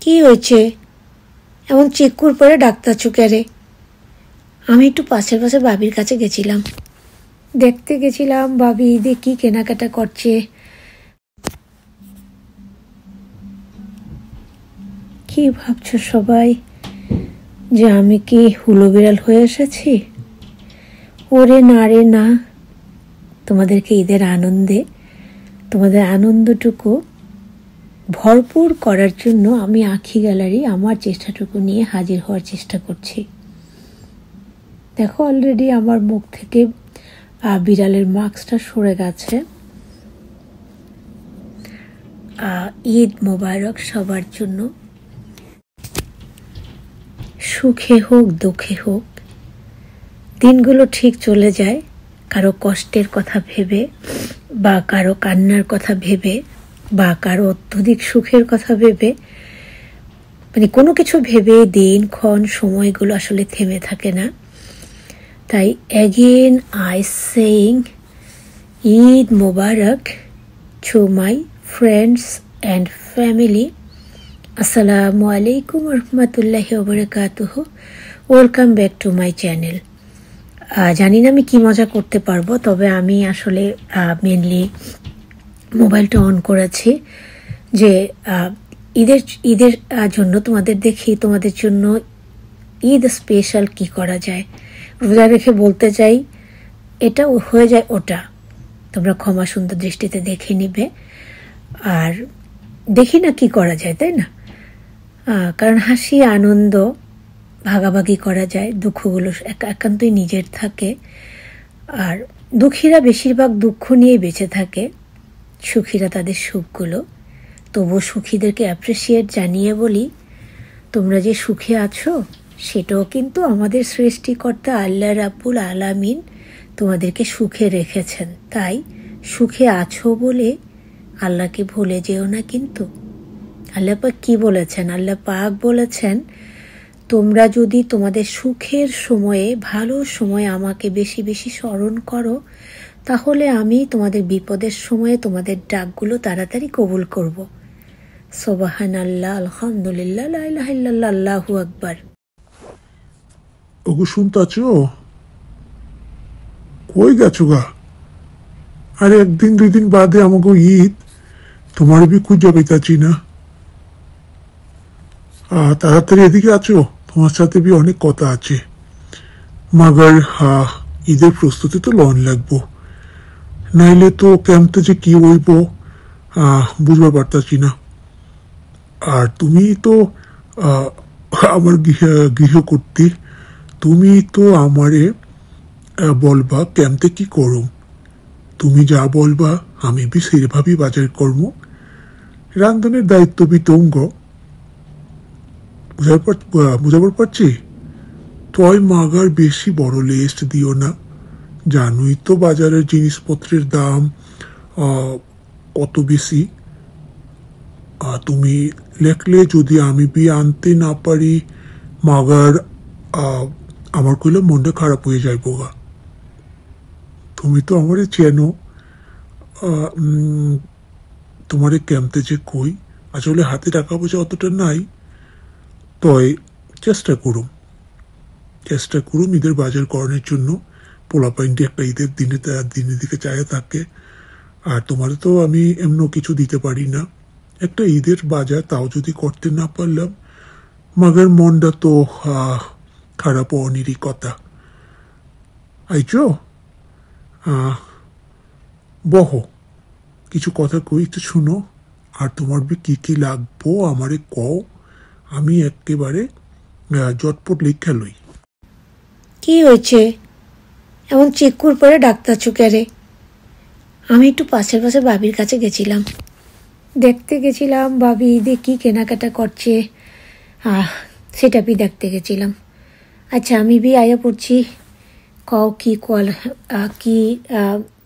কি হয়েছে? এমন চিকুর পরে ডাক্তারছো কেরে? আমি একটু পাশের বাবির কাছে গেছিলাম, দেখতে গেছিলাম বাবি ঈদে কি কেনাকাটা করছে। কি ভাবছো সবাই, যে আমি কি হুলো বিড়াল হয়ে এসেছি? ওরে না রে না, তোমাদেরকে ঈদের আনন্দে, তোমাদের আনন্দটুকু ভরপুর করার জন্য আমি আখি গ্যালারি আমার চেষ্টাটুকু নিয়ে হাজির হওয়ার চেষ্টা করছি। দেখো অলরেডি আমার মুখ থেকে বিড়ালের মাস্কটা সরে গেছে। ঈদ মোবারক সবার জন্য। সুখে হোক দুঃখে হোক দিনগুলো ঠিক চলে যায়, কারো কষ্টের কথা ভেবে বা কারো কান্নার কথা ভেবে বা কারো অত্যধিক সুখের কথা ভেবে, মানে কোনো কিছু ভেবে দিনক্ষণ সময়গুলো আসলে থেমে থাকে না। তাই again I saying Eid Mubarak to my friends and family. আসসালামু আলাইকুম রহমতুল্লাহি ওয়া বারাকাতুহু। Welcome back to my channel. জানি না আমি কি মজা করতে পারবো, তবে আমি আসলে মেনলি মোবাইলটা অন করেছি যে ঈদের জন্য তোমাদের দেখি, তোমাদের জন্য ঈদ স্পেশাল কি করা যায়। রোজা রেখে বলতে চাই এটা হয়ে যায় ওটা, তোমরা ক্ষমা সুন্দর দৃষ্টিতে দেখে নিবে। আর দেখি না কি করা যায়, তাই না? কারণ হাসি আনন্দ ভাগাভাগি করা যায়, দুঃখগুলো একান্তই নিজের থাকে। আর দুঃখীরা বেশিরভাগ দুঃখ নিয়েই বেঁচে থাকে, সুখীরা তাদের সুখগুলো। তবুও সুখীদেরকে অ্যাপ্রিসিয়েট জানিয়ে বলি, তোমরা যে সুখে আছো সেটাও কিন্তু আমাদের সৃষ্টিকর্তা আল্লাহ রাব্বুল আলামিন তোমাদেরকে সুখে রেখেছেন। তাই সুখে আছো বলে আল্লাহকে ভুলে যেও না। কিন্তু আল্লাহ পাক কি বলেছেন? আল্লাহ পাক বলেছেন, তোমরা যদি তোমাদের সুখের সময়ে, ভালো সময়ে আমাকে বেশি বেশি স্মরণ করো, তাহলে আমি তোমাদের বিপদের সময়ে তোমাদের ডাকগুলো তাড়াতাড়ি কবুল করব। সুবহানাল্লাহ, আলহামদুলিল্লাহ, লা ইলাহা ইল্লাল্লাহ, আল্লাহু আকবার। ওগো শুনতাছ? কই গেছো গা? আরে একদিন দুই দিন বাদে আমাকে ঈদ, তোমার বি খুঁজে পেতাছি না। তাড়াতাড়ি এদিকে আছো, তোমার সাথে বি অনেক কথা আছে। মাগার ঈদের প্রস্তুতি তো লন লাগবো, নাইলে তো ক্যাম্পে যে কি হইব বুঝবার পারতাছি না। আর তুমি তো আমার গৃহকর্ত্রী, তুমি তো আমারে বলবা ক্যাম্পে কি করো। তুমি যা বলবা আমি বি সেভাবেই বাজার করব। রান্ধনের দায়িত্ব বি তোমগ, বুঝাবার পারছি। তয় মাগার বেশি বড় লিস্ট দিও না, জানোই তো বাজারের জিনিসপত্রের দাম কত বেশি। তুমি লেখলে যদি আমি বি আনতে না পারি, মাগার আমার কইলে মনটা খারাপ হয়ে যাইব গা। তুমি তো আমারে চেনো। তোমারে ক্যাম্পে যে কই, আসলে হাতে টাকা পয়সা অতটা নাই। তয় চেষ্টা করুম ঈদের বাজার করানোর জন্য। পোলাপাইনটি একটা ঈদের দিনের দিকে চায় থাকে। আর তোমার তো আমি এমন কিছু দিতে পারি না। একটা ঈদের বাজার তাও যদি করতে না পারলাম, মাগের মনটা তো খারাপ অনিরই কথা। আইচ বহ, কিছু কথা কই, একটু শুনো। আর তোমার বি কি কি লাগবো আমারে কও, আমি একেবারে জটপট লিখে লই। কি হয়েছে? এমন চিকুর পরে ডাক্তারছো কেরে? আমি একটু পাশের বাবির কাছে গেছিলাম, দেখতে গেছিলাম বাবি ঈদে কি কেনাকাটা করছে। সেটা বি দেখতে গেছিলাম। আচ্ছা, আমি বি আয়া পড়ছি। কও কি